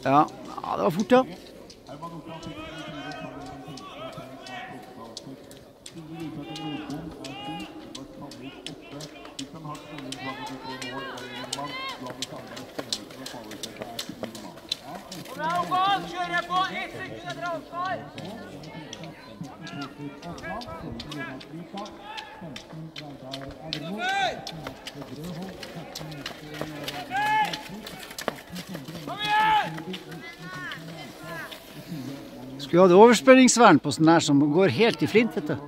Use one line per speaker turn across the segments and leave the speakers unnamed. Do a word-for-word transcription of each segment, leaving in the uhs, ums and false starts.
Ja, ja det var fort, ja.
Kjører på, ett sekund etter avsvar!
Skulle ha det overspenningsvern på sånn her som går helt i flint, vet du.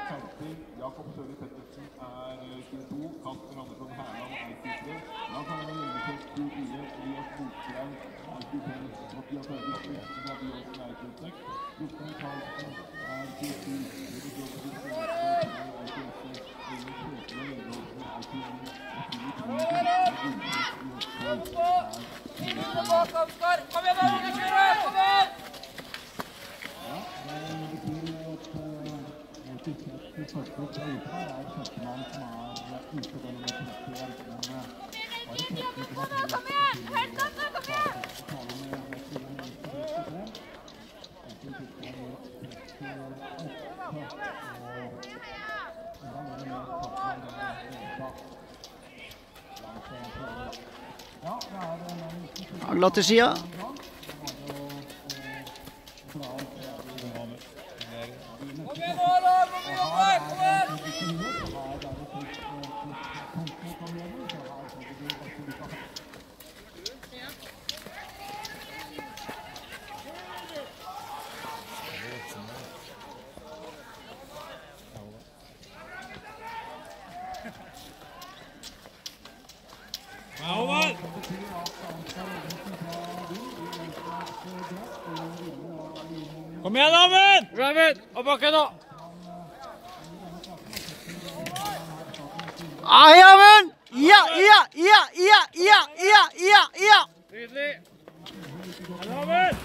Glatt til sida.
Kom igjen, Amund! Raven, og bakken nå!
Ai, Amund! Ja, ja, ja, ja, ja, ja, ja, ja!
Tydelig! Amund!